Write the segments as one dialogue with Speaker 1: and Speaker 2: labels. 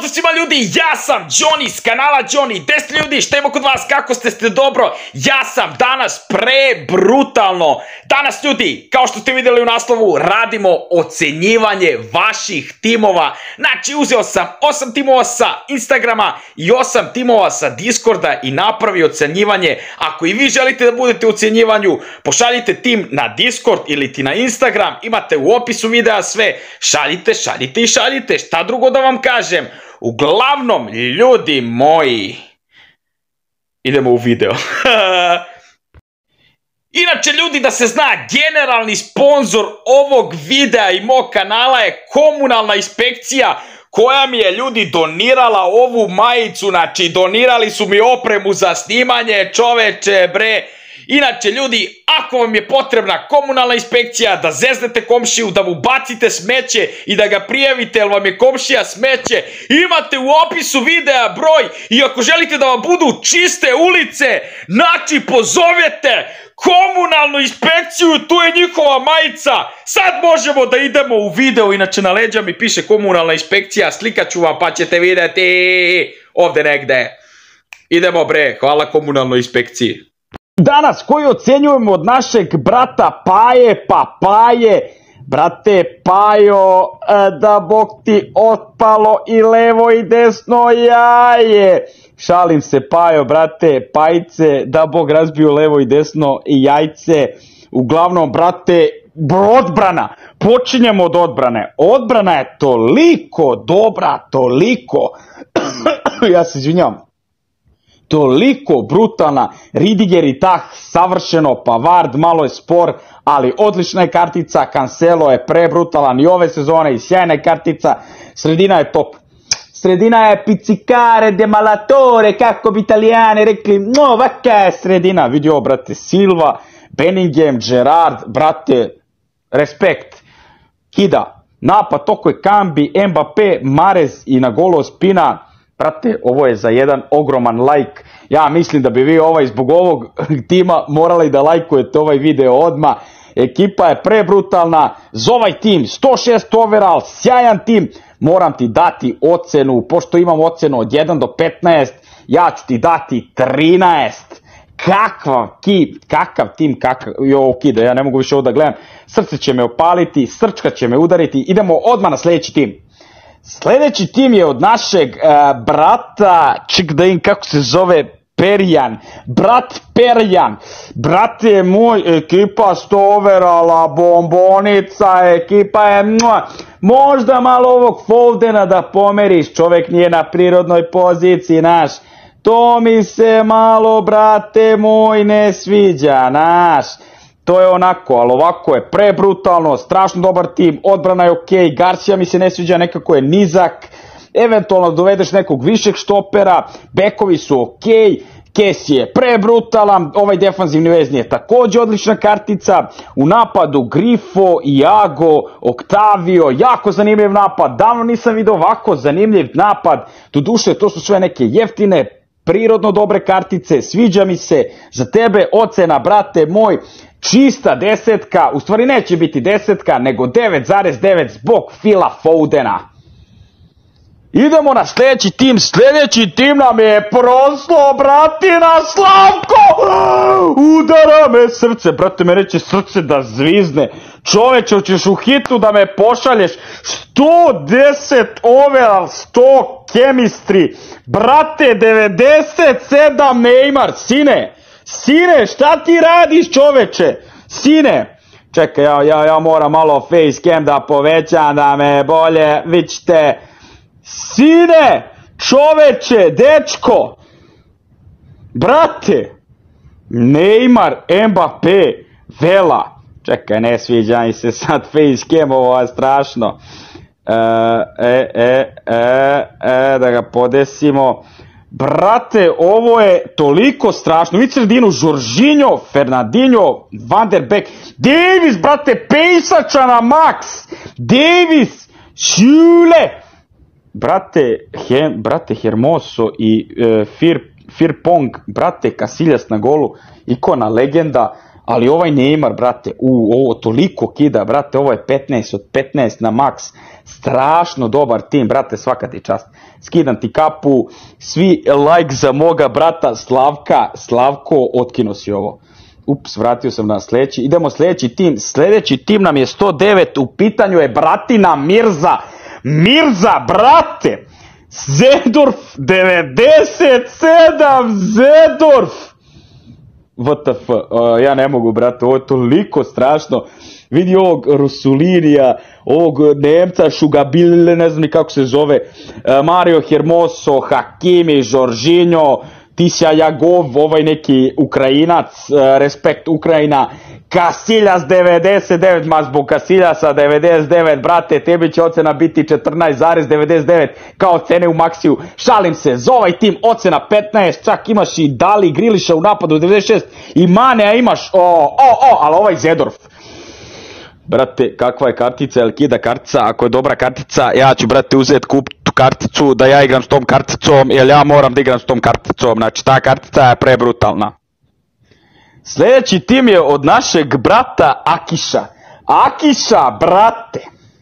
Speaker 1: Pozdrav svima ljudi, ja sam Johnny s kanala Johnny. Gde ste ljudi, šta ima kod vas, kako ste dobro? Ja sam danas prebrutalno. Danas ljudi, kao što ste vidjeli u naslovu, radimo ocenjivanje vaših timova. Znači uzeo sam 8 timova sa Instagrama i 8 timova sa Discorda i napravio ocenjivanje. Ako i vi želite da budete u ocenjivanju, pošaljite tim na Discord ili ti na Instagram. Imate u opisu videa sve. Šaljite i šaljite, šta drugo da vam kažem. Uglavnom, ljudi moji, idemo u video. Inače, ljudi, da se zna, generalni sponzor ovog videa i mog kanala je Komunalna inspekcija, koja mi je, ljudi, donirala ovu majicu. Znači, donirali su mi opremu za snimanje, čoveče, bre. Inače, ljudi, ako vam je potrebna komunalna inspekcija, da zeznete komšiju, da mu bacite smeće i da ga prijavite jer vam je komšija smeće, imate u opisu videa broj. I ako želite da vam budu čiste ulice, znači pozovete komunalnu inspekciju, tu je njihova majica. Sad možemo da idemo u video, inače na leđa mi piše komunalna inspekcija, slikat ću vam pa ćete vidjeti ovdje negde. Idemo bre, hvala komunalnoj inspekciji. Danas koji ocenjujemo od našeg brata Paje, brate Pajo, da bog ti otpalo i levo i desno jaje. Šalim se Pajo, brate, Pajice, da bog razbio levo i desno i jajce. Uglavnom, brate, odbrana, počinjemo od odbrane. Odbrana je toliko dobra, toliko, ja se izvinjam, toliko brutalna. Ridiger i Tah savršeno, Pavard malo je spor, ali odlična je kartica. Cancelo je prebrutalan i ove sezone i sjajna je kartica. Sredina je top. Sredina je pizzicare de malatore, kako bi Italijani rekli, no vaka je sredina. Vidi ovo, brate, Silva, Bellingham, Gerrard, brate, respekt. Kida, napad, toko je Kambi, Mbappé, Mahrez i na golu Spina. Brate, ovo je za jedan ogroman like. Ja mislim da bi vi zbog ovog tima morali da lajkujete ovaj video odmah. Ekipa je prebrutalna. Za ovaj tim 106 overall, sjajan tim. Moram ti dati ocenu, pošto imam ocenu od 1 do 15, ja ću ti dati 13. Kakav tim, kida, ja ne mogu više ovo da gledam. Srce će me opaliti, srčka će me udariti. Idemo odmah na sljedeći tim. Sljedeći tim je od našeg brata, ček da im kako se zove, Perjan. Brat Perjan. Brate moj, ekipa 100 overala, bombonica, ekipa je možda malo ovog Foldena da pomeriš, čovjek nije na prirodnoj poziciji, naš. To mi se malo, brate moj, ne sviđa, naš. To je onako, ali ovako je prebrutalno, strašno dobar tim, odbrana je okej, Garcia mi se ne sviđa, nekako je nizak, eventualno dovedeš nekog višeg štopera, bekovi su okej, Kes je prebrutalan, ovaj defanzivni vezni je također odlična kartica, u napadu Grifo, Iago, Octavio, jako zanimljiv napad, davno nisam vidio ovako zanimljiv napad, doduše to su sve neke jeftine, prirodno dobre kartice, sviđa mi se. Za tebe ocena, brate moj, čista desetka, u stvari neće biti desetka, nego 9,9 zbog Phila Fodena. Idemo na sljedeći tim nam je proslo, bratina Slavko! Udara me srce, brate, me reće srce da zvizne. Čoveče, hoćeš u hitu da me pošalješ, 110 overall, 100 chemistry, brate, 97 Neymar, sine, šta ti radiš, čoveče, sine, čekaj, ja moram malo facecam da povećam, da me bolje vičite, sine, čoveče, dečko, brate, Neymar, Mbappé, Vela, čekaj, ne sviđa mi se sad facecam, ovo je strašno. Da ga podesimo. Brate, ovo je toliko strašno. Vidite sredinu, Jorginho, Fernandinho, Van der Beek, Davis, brate, pejsača na max, Davis, Šule, brate, Hermoso i Firpong, brate, Casillas na golu, ikona, legenda, Ali ovaj Neymar, brate, ovo toliko kida, brate, ovo je 15 od 15 na maks. Strašno dobar tim, brate, svaka ti čast. Skidam ti kapu, svi like za moga brata Slavko, otkino si ovo. Ups, vratio sam na sljedeći. Idemo sljedeći tim. Sljedeći tim nam je 109, u pitanju je bratina Mirza. Mirza, brate! Zedorf 97, Zedorf! WTF, ja ne mogu, brate, ovo je toliko strašno. Vidi ovog Rusulinija, ovog Nemca Šugabile, ne znam ni kako se zove, Mario Hermoso, Hakimi, Jorginho, Tisja Jagov, ovaj neki Ukrajinac, respekt Ukrajina, Casillas 99, ma zbog Casillasa 99, brate, tebi će ocena biti 14,99 kao cene u Maxiju. Šalim se, za ovaj tim ocena 15, čak imaš i Dali Griliša u napadu 96 i Manea imaš, ali ovaj Zedorf. Brate, kakva je kartica, jel kida kartica, ako je dobra kartica, ja ću, brate, uzeti tu karticu, da ja igram s tom karticom, jer ja moram da igram s tom karticom, znači ta kartica je prebrutalna. Sljedeći tim je od našeg brata Akiša. Akiša, brate!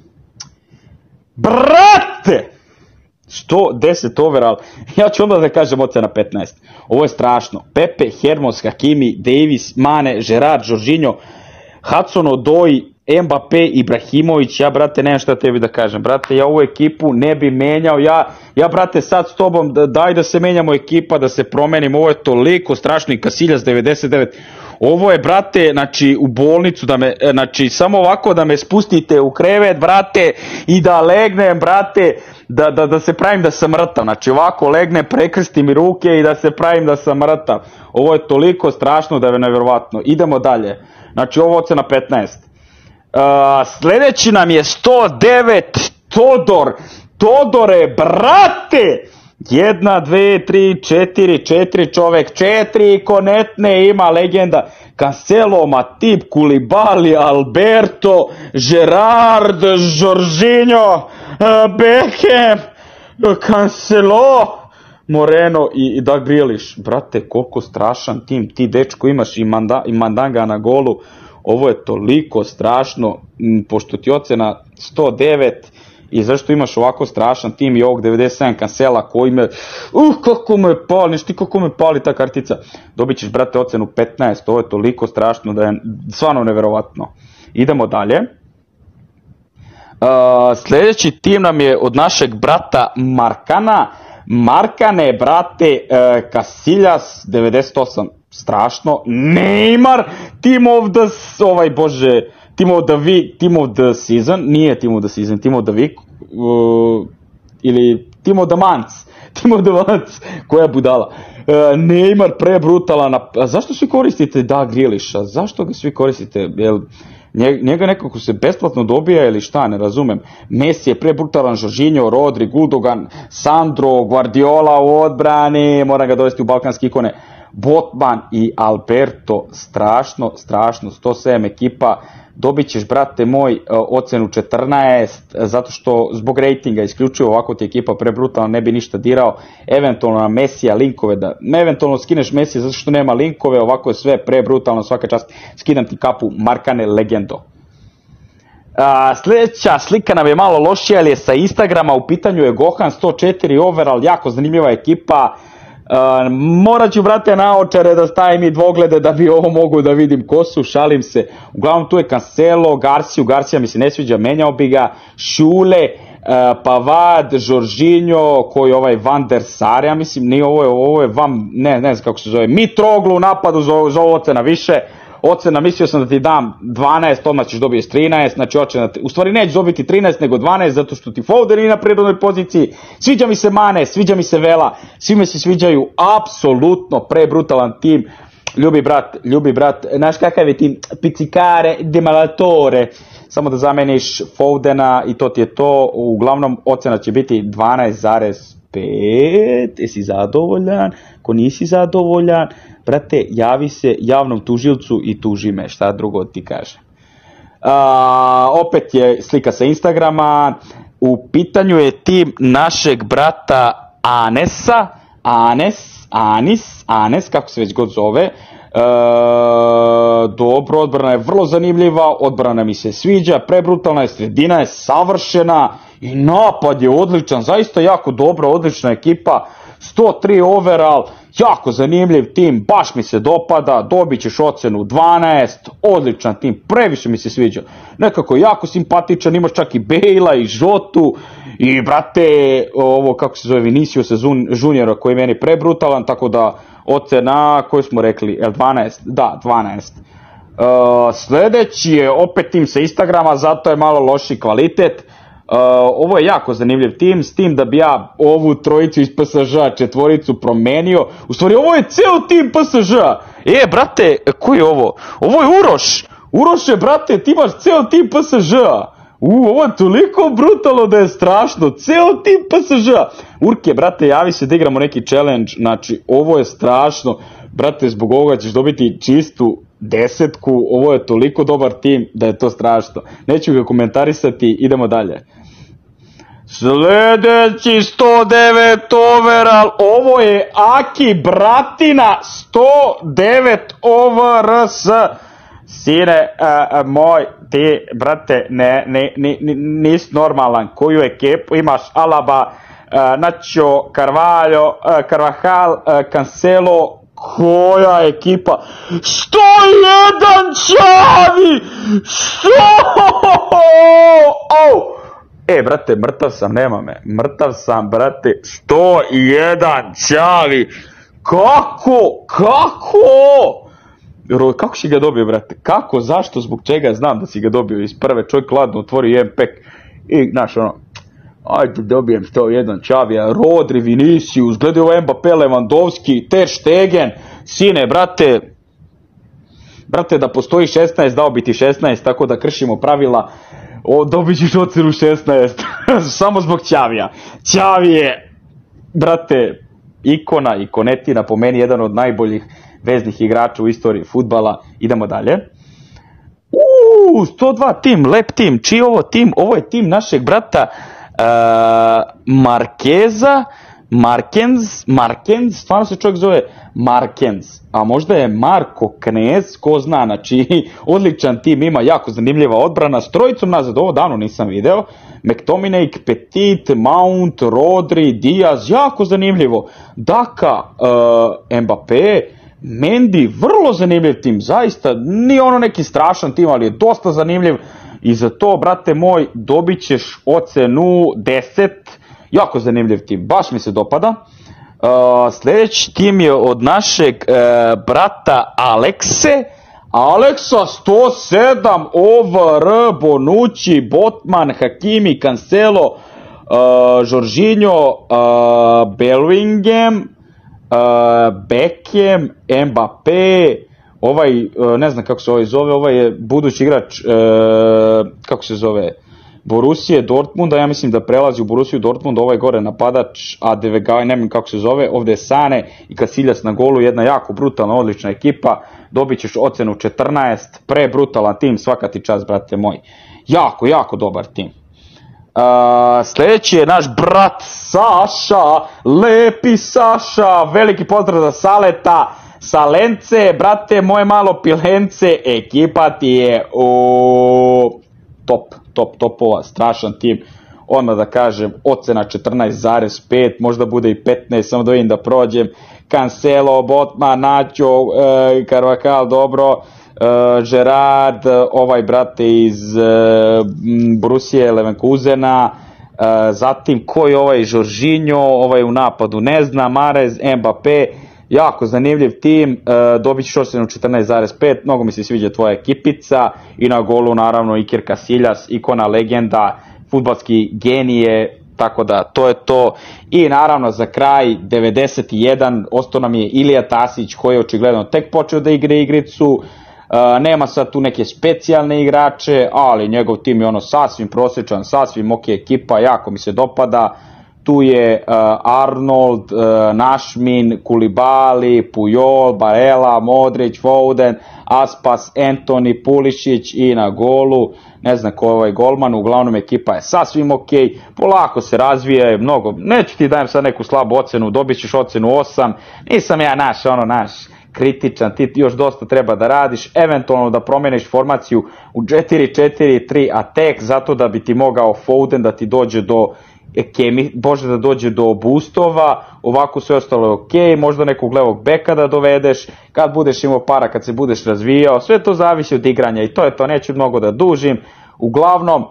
Speaker 1: Brate! 110 overall, ja ću onda da kažem ocena 15. Ovo je strašno. Pepe, Hermos, Hakimi, Davis, Mane, Gerard, Jorginho, Hudson-Odoi, Mbappé, Ibrahimović, ja, brate, nemam šta tebi da kažem, brate, ja ovu ekipu ne bi menjao, ja, brate, sad s tobom, daj da se menjamo ekipa, da se promenim, ovo je toliko strašno i Casillas 99, ovo je, brate, znači, u bolnicu, znači, samo ovako da me spustite u krevet, brate, i da legnem, brate, da se pravim da sam mrtav, znači, ovako legnem, prekrstim mi ruke i da se pravim da sam mrtav, ovo je toliko strašno da je nevjerovatno, idemo dalje, znači, ovo ocena 15. Sljedeći nam je 109, Todore, brate! 1, 2, 3, 4 čovek, 4 konetne ima legenda. Cancelo, Matip, Koulibaly, Alberto, Gerard, Jorginho, Beckham, Cancelo, Moreno i da Grealish. Brate, koliko strašan tim, ti dečko imaš i Mandanga na golu. Ovo je toliko strašno, pošto ti ocena 109 i zašto imaš ovako strašan tim i ovog 97 Cancela koji me, kako me pali, nešto kako me pali ta kartica. Dobit ćeš, brate, ocenu 15, ovo je toliko strašno da je stvarno neverovatno. Idemo dalje. Sljedeći tim nam je od našeg brata Markane, brate, Casillas 98. Strašno, Neymar, Team of the Season, nije Team of the Season, Team of the Week, ili Team of the Month, koja budala. Neymar prebrutalan, a zašto svi koristite da Grealisha, zašto ga svi koristite, jel njega nekako se besplatno dobija ili šta, ne razumem. Messi je prebrutalan, Jorginho, Rodri, Gundogan, Sandro, Guardiola u odbrani, moram ga dovesti u balkanske ikone. Botman i Alberto, strašno, 107 ekipa, dobit ćeš, brate moj, ocenu 14, zato što zbog rejtinga isključivo ovako ti ekipa prebrutalno ne bi ništa dirao, eventualno na Messija linkove, eventualno skineš Messija zato što nema linkove, ovako je sve prebrutalno, svaka čast, skidam ti kapu, Markane, legendo. Sljedeća slika nam je malo lošija, ali je sa Instagrama, u pitanju je Gohan, 104 overall, jako zanimljiva ekipa. Morat ću, brate, naočare da stavim i dvoglede da bi ovo mogu da vidim kosu, šalim se. Uglavnom tu je Cancelo, Garcia mi se ne sviđa, menjao bi ga, Šule, Pavard, Jorginho, koji ovaj Van der Sar, ja mislim, nije ovo je Van, ne znam kako se zove, Mitroglou u napadu, za ovo ocena više. Ocena, mislio sam da ti dam 12, odmah ćeš dobiješ 13, znači u stvari nećeš dobiti 13 nego 12 zato što ti Foden je na prirodnoj poziciji, sviđa mi se Mane, sviđa mi se Vela, svi me se sviđaju, apsolutno prebrutalan tim, ljubi brat, znaš kakav je tim, Pizzicare, Demalatore, samo da zameniš Fodena i to ti je to, uglavnom ocena će biti 12,5, jesi zadovoljan, ako nisi zadovoljan, brate, javi se javnom tužilcu i tuži me, šta drugo ti kaže. Opet je slika sa Instagrama, u pitanju je tim našeg brata Anes, kako se već god zove, Dobro, odbrana je vrlo zanimljiva, odbrana mi se sviđa, prebrutalna je, sredina je savršena i napad je odličan, zaista jako dobro, odlična ekipa, 103 overall, jako zanimljiv tim, baš mi se dopada, dobit ćeš ocenu 12, odličan tim, previše mi se sviđa, nekako jako simpatičan, imaš čak i Bejla i Žotu i brate, ovo kako se zove Viniciusa Juniora koji je meni prebrutalan, tako da ocena koju smo rekli, 12? Da, 12. Sljedeći je opet tim sa Instagrama, zato je malo loši kvalitet. Ovo je jako zanimljiv tim, s tim da bi ja ovu trojicu iz PSG-a, četvoricu promenio. U stvari, ovo je ceo tim PSG-a. Brate, koji je ovo? Ovo je Uroš. Uroš je, brate, ti imaš ceo tim PSG-a. Ovo je toliko brutalno da je strašno. Ceo tim PSG-a. Urke, brate, javi se da igramo neki challenge. Znači, ovo je strašno. Brate, zbog ovoga ćeš dobiti čistu 10. Ovo je toliko dobar tim da je to strašno. Neću ga komentarisati, idemo dalje. Sljedeći 109 overall, ovo je Aki Bratina, 109 overs. Sine moj, ti brate nisi normalan, koju ekipu imaš? Alaba, Nacho, Carvajal, Cancelo, koja ekipa? 101 Xavi! 100! Brate, mrtav sam, nema me. Mrtav sam, brate. 101 Xavi! Kako? Kako si ga dobio, brate? Kako? Zašto? Zbog čega? Znam da si ga dobio iz prve. Čovjek ladno otvori jedan pek i, znaš, ono, ajde dobijem 101 Xavija, Rodri, Vinicius, gledaj ovo Mbappé, Lewandowski, Ter Stegen, sine, brate, da postoji 16, dao bi ti 16, tako da kršimo pravila, dobit ćeš ocenu 16, samo zbog Xavija. Xavi je, brate, ikonetina, po meni jedan od najboljih veznih igrača u istoriji fudbala. Idemo dalje. 102 tim, lep tim, čiji je ovo tim? Ovo je tim našeg brata Markens, stvarno se čovjek zove Markens, a možda je Marko Knez, ko zna, znači odličan tim, ima jako zanimljiva odbrana, s trojicom nazad, ovo davno nisam video, McTominay, Petit, Mount, Rodri, Diaz, jako zanimljivo, Daka, Mbappé, Mendy, vrlo zanimljiv tim, zaista, nije ono neki strašan tim, ali je dosta zanimljiv i za to, brate moj, dobit ćeš ocenu 10, jako zanimljiv tim, baš mi se dopada. Sljedeći tim je od našeg brata Aleksa 107 over, Bonucci, Botman, Hakimi, Cancelo, Jorginho, Bellingham, Beckham, Mbappé, ovaj, ne znam kako se ovaj zove, ovaj je budući igrač, kako se zove, Borusije Dortmunda, ja mislim da prelazi u Borusiju Dortmund, ovaj gore napadač, a Devegaj, ne znam kako se zove, ovdje je Sane i Casillas na golu, jedna jako brutalna, odlična ekipa, dobit ćeš ocenu 14, prebrutalan tim, svaka ti čast, brate moj, jako dobar tim. Sljedeći je naš brat Saša, lepi Saša, veliki pozdrav za Saleta, Salence, brate moje malo pilence, ekipa ti je topova, strašan tim, odmah da kažem, ocena 14,5, možda bude i 15, samo da vidim da prođem, Cancelo, Botman, Nacho, Carvajal, dobro, Gerard, ovaj brate iz Borusije Leverkusena, zatim ko je ovaj Jorginho, ovaj u napadu ne znam, Mahrez, Mbappé, jako zanimljiv tim, dobit ćeš ocenu 14,5, mnogo mi se sviđa tvoja ekipica i na golu naravno Iker Casillas, ikona, legenda, fudbalski genije, tako da to je to. I naravno za kraj 91, ostao nam je Ilija Tasić koji je očigledno tek počeo da igra igricu, nema sad tu neke specijalne igrače, ali njegov tim je ono sasvim prosječan, sasvim ok ekipa, jako mi se dopada. Tu je Arnold, Našmin, Kulibali, Pujol, Barella, Modrić, Foden, Aspas, Antoni, Pulišić i na golu, ne znam ko je ovaj golman, uglavnom ekipa je sasvim ok, polako se razvija, mnogo, neću ti dajem sad neku slabu ocenu, dobit ćeš ocenu 8, nisam ja naš kritičan, ti još dosta treba da radiš, eventualno da promeniš formaciju u 4-4-3 attack, zato da bi ti mogao Foden da ti dođe do da dođe do boostova, ovako sve ostalo je ok, možda nekog levog beka da dovedeš, kad budeš imao para, kad se budeš razvijao, sve to zavisi od igranja i to je to, neću mnogo da dužim, uglavnom,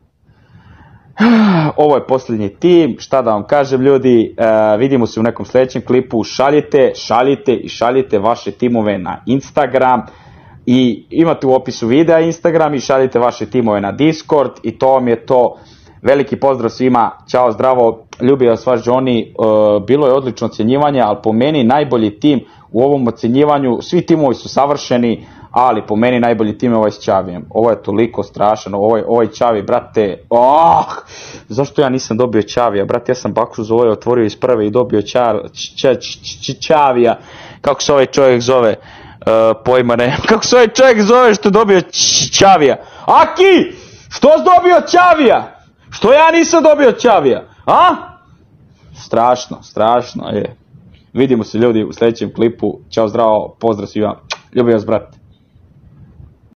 Speaker 1: ovo je posljednji tim, šta da vam kažem ljudi, vidimo se u nekom sljedećem klipu, šaljite vaše timove na Instagram i imate u opisu videa Instagram i šaljite vaše timove na Discord i to vam je to. Veliki pozdrav svima, ćao, zdravo, ljubio vas vaš Johnny, bilo je odlično ocjenjivanje, ali po meni najbolji tim u ovom ocjenjivanju, svi timovi su savršeni, ali po meni najbolji tim je ovaj s Čavijem. Ovo je toliko strašno, ovaj Čavi, brate, zašto ja nisam dobio Čavija, brate, ja sam Bakruz ovo otvorio iz prve i dobio Čavija, kako se ovaj čovjek zove, pojma ne, kako se ovaj čovjek zove što je dobio Čavija, Aki, što si dobio Čavija? Što ja nisam dobio Čavija? A? Strašno je. Vidimo se ljudi u sljedećem klipu. Ćao, zdravo, pozdrav svima. Ljubim vas, brate.